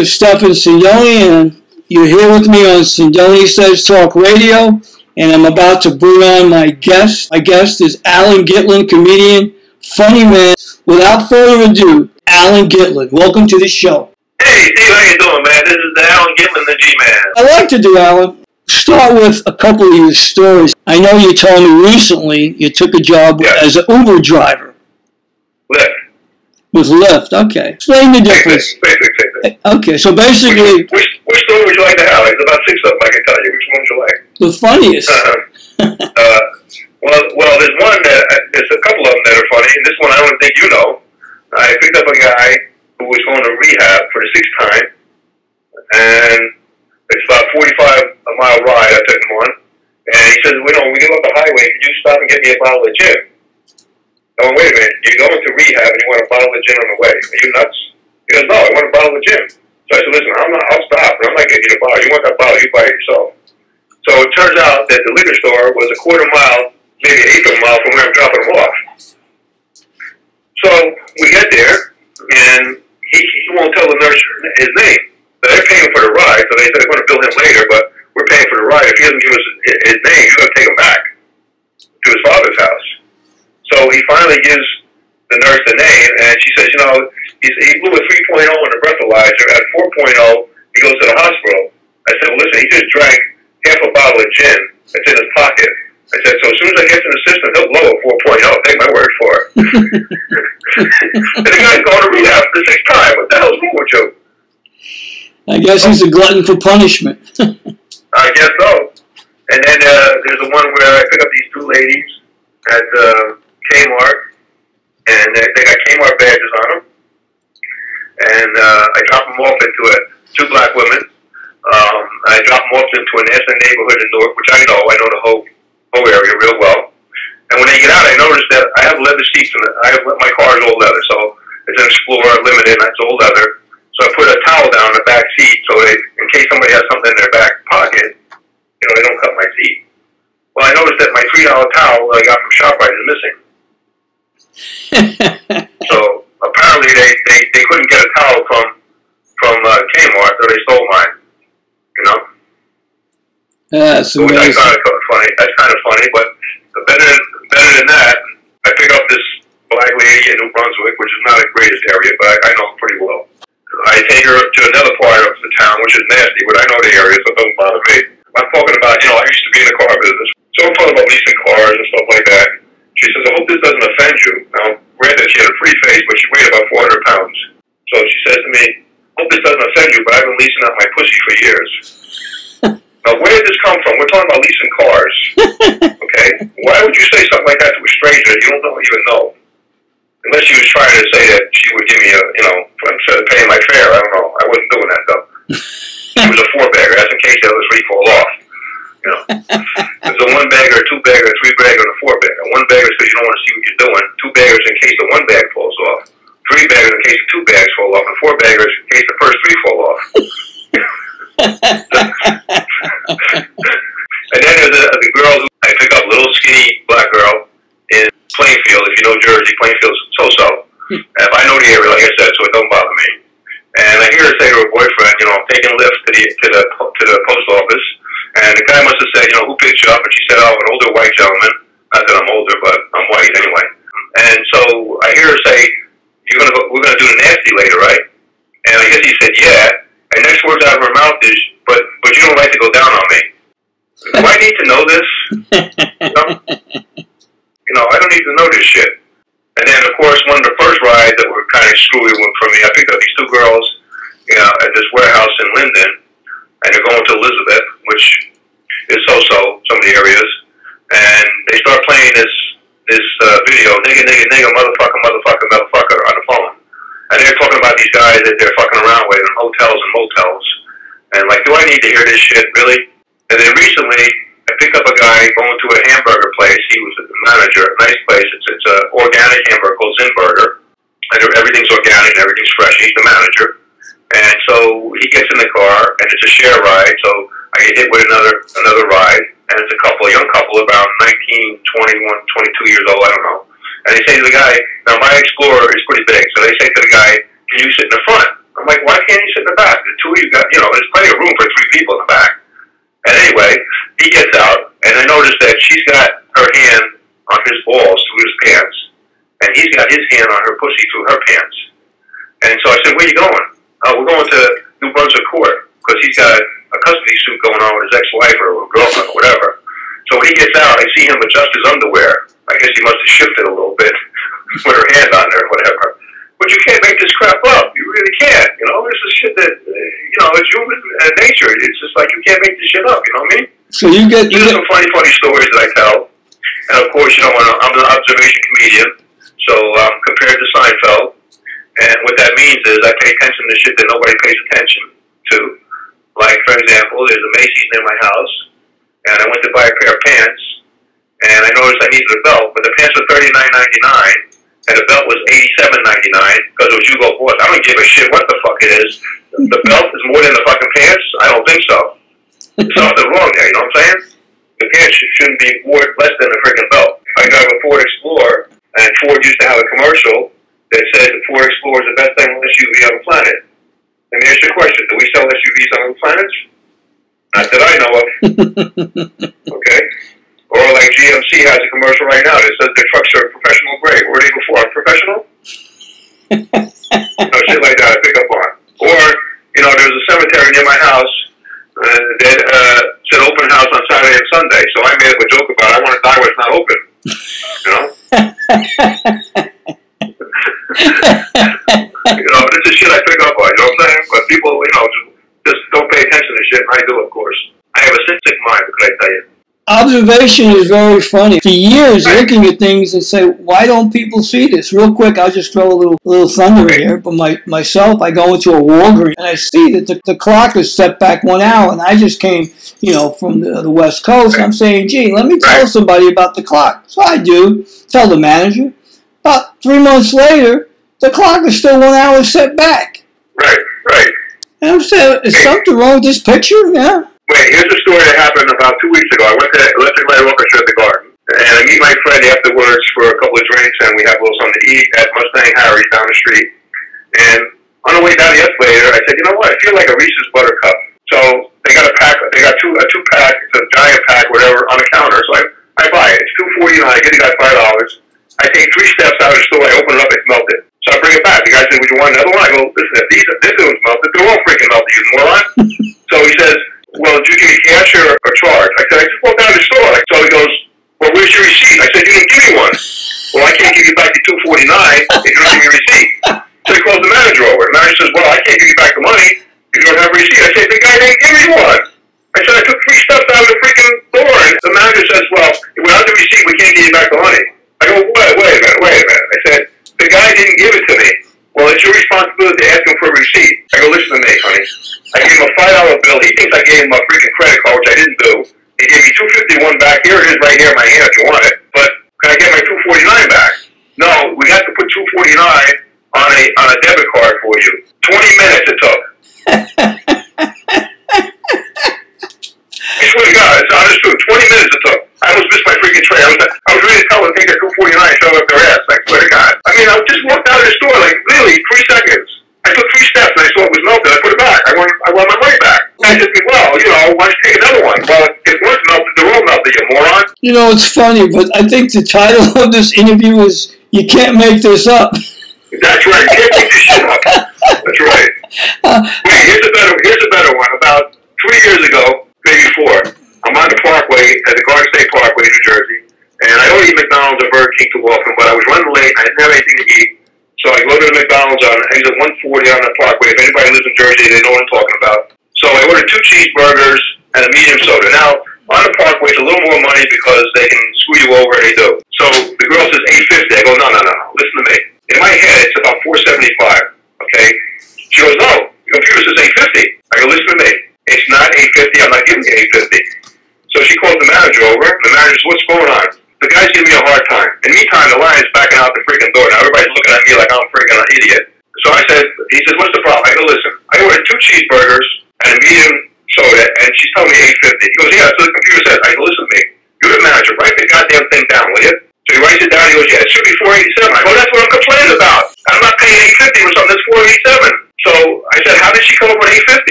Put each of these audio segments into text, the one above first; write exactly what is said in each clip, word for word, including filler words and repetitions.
to Stephan Cingoli, and you're here with me on Cingoli Says Talk Radio, and I'm about to bring on my guest. My guest is Alan Gitlin, comedian, funny man. Without further ado, Alan Gitlin, welcome to the show. Hey, Steve, how you doing, man? This is the Alan Gitlin, the G-Man. I like to do, Alan. Start with a couple of your stories. I know you told me recently you took a job yeah. as an Uber driver. Lyft. With Lyft, okay. Explain the difference. Basic, basic, basic. Okay, so basically... Which, which, which story would you like to have? There's about six of them, I can tell you. Which one would you like? The funniest. Uh, uh, well, well, there's one that, there's a couple of them that are funny, and this one I don't think you know. I picked up a guy who was going to rehab for the sixth time, and it's about forty-five a mile ride I took him on, and he says, well, you know, when we get off the highway, can you stop and get me a bottle of gin? I went, wait a minute, you're going to rehab and you want a bottle of gin on the way. Are you nuts? He goes, no, I want a bottle of gin. So I said, listen, I'm not, I'll stop, but I'm not getting you the bottle. You want that bottle, you buy it yourself. So it turns out that the liquor store was a quarter mile, maybe an eighth of a mile from where I'm dropping him off. So we get there, and he, he won't tell the nurse his name. So they're paying for the ride, so they said they're going to bill him later, but we're paying for the ride. If he doesn't give us his name, he's going to take him back to his father's house. So he finally gives the nurse the name, and she says, you know, he's, he blew a three point oh on the breathalyzer. At four point oh, he goes to the hospital. I said, well, listen, he just drank half a bottle of gin that's in his pocket. I said, so as soon as I get to the system, he'll blow a four point oh. Take my word for it. And the guy's going to rehab for the sixth time. What the hell's wrong with you? I guess he's a glutton for punishment. I guess so. And then uh, there's the one where I pick up these two ladies at uh, Kmart, and they, they got Kmart badges on them. And uh, I drop them off into it. Two black women. Um, I drop them off into a nasty neighborhood in Newark, which I know. I know the whole whole area real well. And when they get out, I notice that I have leather seats, and I have my car is all leather, so it's an Explorer Limited, and it's all leather. So I put a towel down in the back seat, so they, in case somebody has something in their back pocket, you know, they don't cut my seat. Well, I noticed that my three dollar towel that I got from ShopRite is missing. So apparently they, they, they couldn't get a towel from from uh, Kmart, so they stole mine. You know. That's so amazing. That's kind of funny. That's kind of funny, but better than better than that, I pick up this black lady in New Brunswick, which is not the greatest area, but I, I know it pretty well. I take her to another part of the town, which is nasty, but I know the area, so it doesn't bother me. I'm talking about, you know, I used to be in the car business. So I'm talking about leasing cars and stuff like that. She says, I hope this doesn't offend you. Now, granted, she had a pretty face, but she weighed about four hundred pounds. So she says to me, hope this doesn't offend you, but I've been leasing out my pussy for years. Now, where did this come from? We're talking about leasing cars. Okay? Why would you say something like that to a stranger that you don't know, even know? Unless she was trying to say that she would give me a, you know, instead of paying my fare. I don't know. I wasn't doing that, though. She was a four-bagger. That's in case the other three fall off. You know, there's a one-bagger, a two-bagger, a three-bagger, and a four-bagger. One-bagger is because you don't want to see what you're doing. Two-baggers in case the one bag falls off. Three-baggers in case the two bags fall off. And four-baggers in case the first three fall off. And then there's the, the girl who I pick up, little skinny black girl in Plainfield. If you know Jersey, Plainfield's so-so. And if I know the area, like I said, so it don't bother me. And I hear her say to her boyfriend, you know, I'm taking a lift to the to the to the post office. And the guy must have said, you know, who picked you up? And she said, oh, an older white gentleman. Not that I'm older, but I'm white anyway. And so I hear her say, you're gonna go, we're gonna do the nasty later, right? And I guess he said, yeah. And next words out of her mouth is, but but you don't like to go down on me. Do I need to know this? You know? You know, I don't need to know this shit. And then, of course, one of the first rides that were kind of screwy for me, I picked up these two girls, you know, at this warehouse in Linden, and they're going to Elizabeth, which is so-so, some of the areas, and they start playing this this uh, video, nigga, nigga, nigga, motherfucker, motherfucker, motherfucker, on the phone. And they're talking about these guys that they're fucking around with in hotels and motels. And like, do I need to hear this shit, really? And then recently, I picked up a guy going to a hamburger place. He was the manager, a nice place. It's it's an organic hamburger called Zinburger. And everything's organic and everything's fresh. He's the manager. And so he gets in the car, and it's a share ride. So I get hit with another another ride. And it's a couple, a young couple, about nineteen, twenty-one, twenty-two years old, I don't know. And they say to the guy, now my Explorer is pretty big. So they say to the guy, can you sit in the front? I'm like, why can't you sit in the back? The two of you got, you know, there's plenty of room for three people in the back. And anyway, he gets out, and I noticed that she's got her hand on his balls through his pants, and he's got his hand on her pussy through her pants. And so I said, where are you going? Oh, we're going to New Brunswick Court, because he's got a custody suit going on with his ex-wife or girlfriend or whatever. So when he gets out, I see him adjust his underwear. I guess he must have shifted a little bit with her hand on there or whatever. But you can't make this crap up. You really can't. You know, this is shit that, uh, you know, it's human uh, nature. It's just like you can't make this shit up. You know what I mean? So you get... You These get... are some funny, funny stories that I tell. And of course, you know, I'm an observation comedian. So um, compared to Seinfeld. And what that means is I pay attention to shit that nobody pays attention to. Like, for example, there's a Macy's near my house. And I went to buy a pair of pants. And I noticed I needed a belt. But the pants were thirty-nine ninety-nine. And the belt was eighty-seven ninety-nine because it was Hugo Boss. I don't give a shit what the fuck it is. The belt is more than the fucking pants? I don't think so. There's something wrong there, you know what I'm saying? The pants shouldn't be worth less than the freaking belt. I drive a Ford Explorer, and Ford used to have a commercial that said the Ford Explorer is the best selling S U V on the planet. Let me ask you a question. Do we sell S U Vs on other planets? Not that I know of. Okay? Or like G M C has a commercial right now that says their trucks are professional grade. Were they before professional? No shit like that I pick up on. Or, you know, there's a cemetery near my house uh, that uh, said open house on Saturday and Sunday. So I made up a joke about it. I want to die where it's not open. You know? You know, this is shit I pick up on. You know what I'm saying? But people, you know, just don't pay attention to shit. And I do, of course. I have a sick, sick mind, what can I tell you? Observation is very funny. For years, looking at things and say, why don't people see this? Real quick, I'll just throw a little little thunder in here. But my, myself, I go into a Walgreens and I see that the, the clock is set back one hour. And I just came, you know, from the, the West Coast. And I'm saying, gee, let me tell somebody about the clock. So I do. Tell the manager. About three months later, the clock is still one hour set back. Right, right. And I'm saying, is something wrong with this picture? Yeah. Wait, here's a story that happened about two weeks ago. I went to Electric Light Orchestra at the Garden, and I meet my friend afterwards for a couple of drinks, and we have a little something to eat at Mustang Harry's down the street. And on the way down the escalator, I said, you know what? I feel like a Reese's Buttercup. So they got a pack. They got two a two pack, it's a giant pack, whatever, on the counter. So I I buy it. It's two forty nine. I get the guy five dollars. I take three steps out of the store. I open it up. It's melted. So I bring it back. The guy said, would you want another one? I go, listen, if these this one's melted, they're all freaking melted, you moron. So he says, well, did you give me cash or, or charge? I said, I just walked out of the store. So he goes, well, where's your receipt? I said, you didn't give me one. Well, I can't give you back the two forty-nine if you don't give me a receipt. So he calls the manager over. The manager says, well, I can't give you back the money if you don't have a receipt. I said, the guy didn't give me one. I said, I took three steps out of the freaking door. And the manager says, well, without the receipt, we can't give you back the money. I go, wait, wait a minute, wait a minute. I said, the guy didn't give it to me. Well, it's your responsibility to ask him for a receipt. I go, listen to me, honey. I gave him a five dollar bill. He thinks I gave him a freaking credit card, which I didn't do. He gave me two fifty-one back. Here it is right here in my hand if you want it. But can I get my two forty-nine back? No, we have to put two forty-nine on a on a debit card for you. twenty minutes it took. I swear to God, it's honest truth. twenty minutes it took. I almost missed my freaking train. I was, I was ready to tell them to take that two forty-nine and shove it up their ass. I swear to God. I mean, I just walked out of the store, like, really, three seconds. I took three steps and I saw it was melted. I put it back. I want, I want my money back. I said, well, you know, why don't you take another one? Well, if one's melted, they're all melted, you moron. You know, it's funny, but I think the title of this interview is, You Can't Make This Up. That's right. You can't make this shit up. That's right. Uh, Wait, here's a better, here's a better one. About three years ago, maybe four, I'm on the Parkway, at the Garden State Parkway, New Jersey, and I don't eat McDonald's or Burger King too often, but I was running late, I didn't have anything to eat, so I go to the McDonald's on exit one forty on the Parkway. If anybody lives in Jersey, they know what I'm talking about. So I ordered two cheeseburgers and a medium soda. Now, on the Parkway, it's a little more money because they can screw you over, and they do. So the girl says eight fifty. I go, no, no, no, no, listen to me. In my head, it's about four seventy-five, okay? She goes, no, the computer says eight fifty. I go, listen to me. It's not eight fifty. I'm not giving you eight fifty. So she calls the manager over. The manager says, what's going on? The guy's giving me a hard time. In the meantime, the lion's backing out the freaking door. Now everybody's looking at me like I'm a freaking idiot. So I said, he says, what's the problem? I go, listen, I ordered two cheeseburgers and a medium soda, and she's telling me eight fifty. He goes, yeah, so the computer says. I go, listen to me. You're the manager. Write the goddamn thing down, will you? So he writes it down. He goes, yeah, it should be four eighty-seven. I go, that's what I'm complaining about. I'm not paying eight fifty for something that's four eighty-seven. So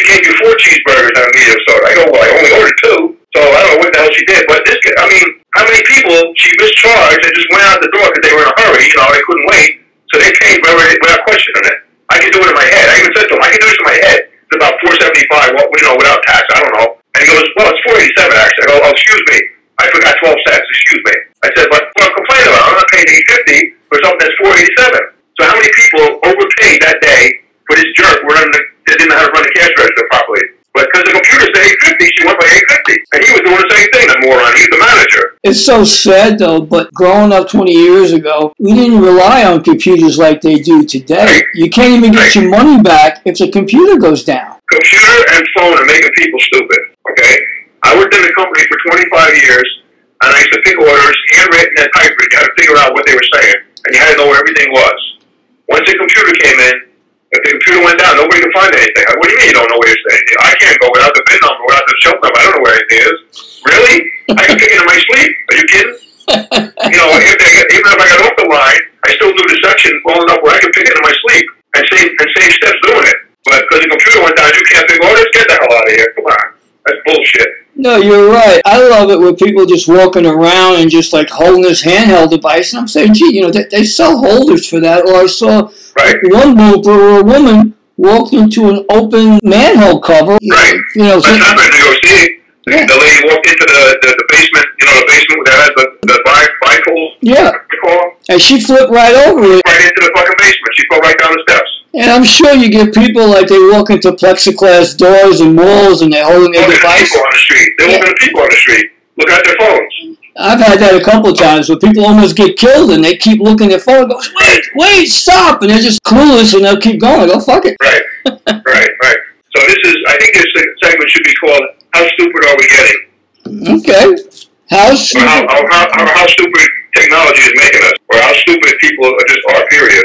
gave you four cheeseburgers on medium soda. I go, well, I only ordered two. So I don't know what the hell she did. But this, I mean, how many people she mischarged and just went out the door because they were in a hurry, you know, they couldn't wait. So they paid without questioning it. I can do it in my head. I even said to him, I can do this in my head. It's about four seventy-five, you know, without tax. I don't know. And he goes, well, it's four eighty-seven actually. I go, oh, excuse me. I forgot twelve cents. Excuse me. I said, but what I'm complaining about, I'm not paying eight fifty for something that's four eighty-seven. So how many people overpaid that day for this jerk who didn't know how to run the cash register properly? But because the computer said eight fifty, she went by eight fifty. And he was doing the same thing, that moron. He's the manager. It's so sad, though, but growing up twenty years ago, we didn't rely on computers like they do today. Right. You can't even get right. your money back if the computer goes down. Computer and phone are making people stupid, okay? I worked in the company for twenty-five years, and I used to pick orders, handwritten and typewritten. You had to figure out what they were saying, and you had to know where everything was. Once the computer came in, if the computer went down, nobody could find anything. What do you mean you don't know where you're saying? I can't go without the VIN number, without the show number. I don't know where anything is. Really? I can pick it in my sleep. Are you kidding? You know, if they, even if I got off the line, I still knew the section well enough where I could pick it in my sleep and save, and save steps doing it. But because the computer went down, you can't pick orders? Get the hell out of here. Come on. That's bullshit. No, you're right. I love it when people just walking around and just like holding this handheld device. And I'm saying, gee, you know, they, they sell holders for that. Or I saw right. one blooper where a woman walked into an open manhole cover. Right. You know, that's happened in New York City. Yeah. The lady walked into the, the, the basement, you know, the basement that has the, the bifold. Yeah. And she flipped right over it. Right into the fucking basement. She fell right down the steps. And I'm sure you get people like they walk into plexiglass doors and malls and they're holding their device. People on the street. They're yeah. looking at people on the street. Look at their phones. I've had that a couple of times where people almost get killed and they keep looking at their phone and go, wait, wait, stop. And they're just clueless and they'll keep going. Go, fuck it. Right, right, right. So this is, I think this segment should be called, How Stupid Are We Getting? Okay. How stupid? How, how, how, how stupid technology is making us. Or how stupid people are just are, period.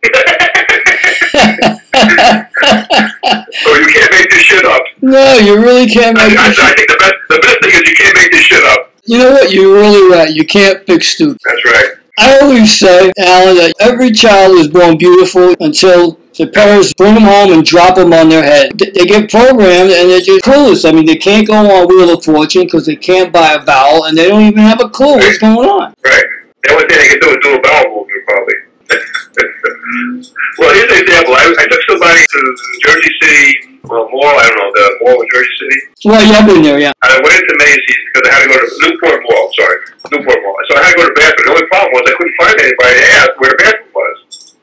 So you can't make this shit up. No, you really can't make I, this I, shit I think the best, the best thing is you can't make this shit up. You know what? You're really right. You can't fix stupid. That's right. I always say, Alan, that every child is born beautiful until the parents bring them home and drop them on their head. They get programmed and they're just clueless. I mean, they can't go on Wheel of Fortune because they can't buy a vowel and they don't even have a clue what's going on. Right. The only thing they can do is do a vowel movement, probably. Well, here's an example. I, I took somebody to Jersey City, well, mall, I don't know, the mall in Jersey City. Well, yeah, I've been there, yeah. I went into Macy's because I had to go to Newport Mall, sorry, Newport Mall. So I had to go to the bathroom. The only problem was I couldn't find anybody to ask where the bathroom was.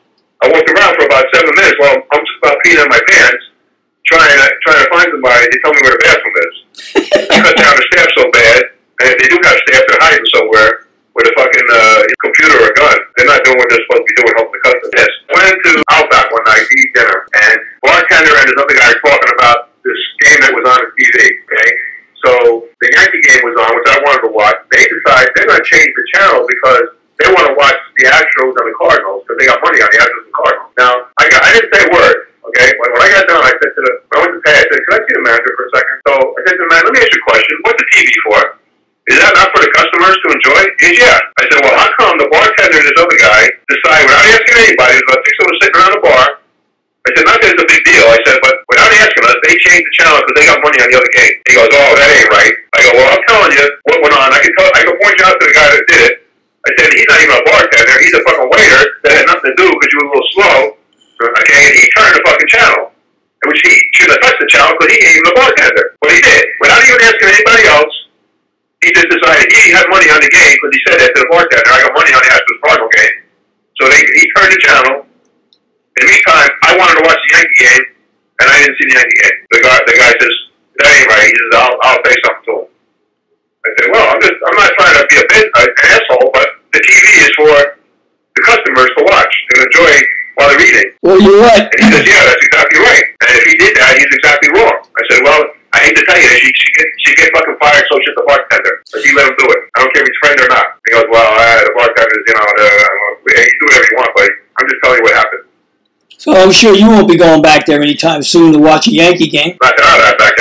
I walked around for about seven minutes while I'm, I'm just about peeing in my pants, trying to, trying to find somebody to tell me where the bathroom is. They cut down the staff so bad, and if they do have staff, they're hiding somewhere with a fucking uh, computer or a gun. They're not doing what they're supposed to be doing, helping the customers. Yes. Went into Outback one night to eat dinner, and bartender and this other guy were talking about this game that was on the T V, okay? So the Yankee game was on, which I wanted to watch. They decided they're going to change the channel because they want to watch the Astros and the Cardinals because they got money on the Astros and Cardinals. Now, I, got, I didn't say a word, okay? When, when I got done, I said to the, I went to Pat, I said, can I see the manager for a second? So I said to the man, let me ask you a question. What's the T V for? Is that not for the customers to enjoy? He said, yeah. I said, well, how come the bartender and this other guy decide without asking anybody, there's about six of us sitting around the bar. I said, not that it's a big deal. I said, but without asking us, they changed the channel because they got money on the other game. He goes, oh, that ain't right. I go, well, I'm telling you what went on. I can tell, I can point you out to the guy that did it. I said, he's not even a bartender. He's a fucking waiter that had nothing to do because you were a little slow. Okay, and he turned the fucking channel. Which he should have touched the channel because he ain't even a bartender. But he did. Without even asking anybody else, he just decided he had money on the game because he said that to the bartender. I got money on the Astros Cardinal game. So they, he turned the channel. In the meantime, I wanted to watch the Yankee game, and I didn't see the Yankee game. The guy, the guy says, that ain't right. He says, I'll, I'll say something to him. I said, well, I'm just, I'm not trying to be a bit, an asshole, but the T V is for the customers to watch and enjoy while they're eating. Well, you're right. And he says, yeah, that's exactly right. And if he did that, he's exactly wrong. I said, well, I hate to tell you, she she get she get fucking fired, so she's the bartender. But he let him do it. I don't care if he's friend or not. He goes, well, uh, the bartender's, you know, the, uh, you do whatever you want, but I'm just telling you what happened. So I'm sure you won't be going back there anytime soon to watch a Yankee game. Not that I'm back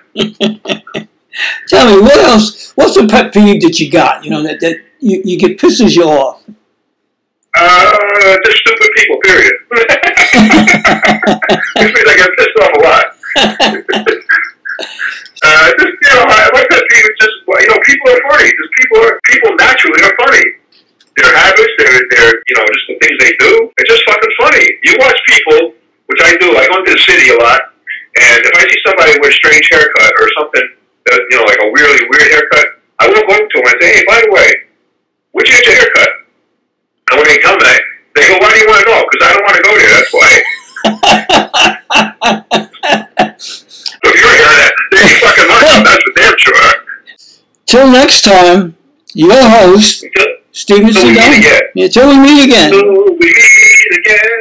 anyway. Tell me, what else? What's the pet peeve that you got? You know that that you, you get pisses you off. Uh, just stupid people. Period. Which means I get pissed off a lot. uh, just, you know, I like that thing. It's just, you know, people are funny. Just people are, people naturally are funny. Their habits, their, their, you know, just the things they do, it's just fucking funny. You watch people, which I do, I go into the city a lot, and if I see somebody with a strange haircut or something, that, you know, like a really weird haircut, I walk over to them and say, hey, by the way, where'd you get your haircut? And when they tell me that, they go, why do you want to know? Because I don't want to go there, that's why. So if you're hearing that, they ain't fucking money, that's for damn sure. Till next time, your host, Until, Steven until we meet Sedona. again. Until we meet again. Until we meet again.